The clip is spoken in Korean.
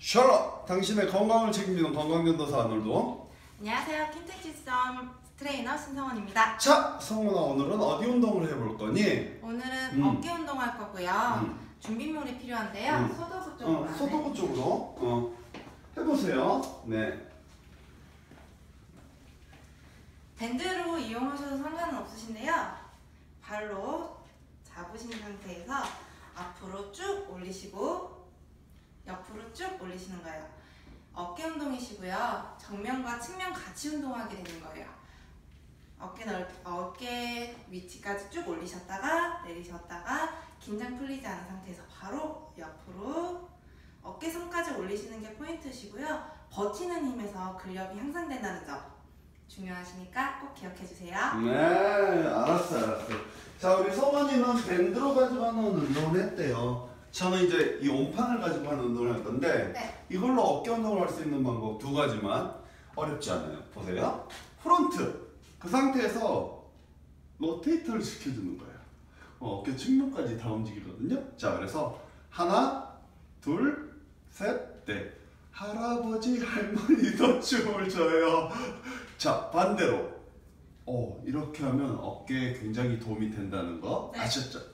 샬롯! 당신의 건강을 책임지는 건강견도사 안울도. 안녕하세요. 킨텍지썸 트레이너 신성원입니다. 자, 성훈아, 오늘은 어디 운동을 해볼 거니? 오늘은 어깨 운동할 거고요. 준비물이 필요한데요. 소도구 쪽으로 소도구 쪽으로 해보세요. 네. 밴드로 이용하셔도 상관은 없으신데요. 발로 잡으신 상태에서 앞으로 쭉 올리시고 옆으로 쭉 올리시는 거예요. 어깨 운동이시고요. 정면과 측면 같이 운동하게 되는 거예요. 어깨 위치까지 쭉 올리셨다가 내리셨다가 긴장 풀리지 않은 상태에서 바로 옆으로 어깨선까지 올리시는 게 포인트시고요. 버티는 힘에서 근력이 향상된다는 점 중요하시니까 꼭 기억해 주세요. 네, 알았어. 자, 우리 성원이는 밴드로 가지고 하는 운동을 했대요. 저는 이제 이 온판을 가지고 하는 운동을 할 건데, 네. 이걸로 어깨 운동을 할 수 있는 방법 두 가지만. 어렵지 않아요. 보세요. 프론트. 그 상태에서 로테이터를 시켜주는 거예요. 어깨 측면까지 다 움직이거든요. 자, 그래서 하나, 둘, 셋, 넷. 할아버지 할머니도 춤을 춰요. 자, 반대로 이렇게 하면 어깨에 굉장히 도움이 된다는 거 네. 아셨죠?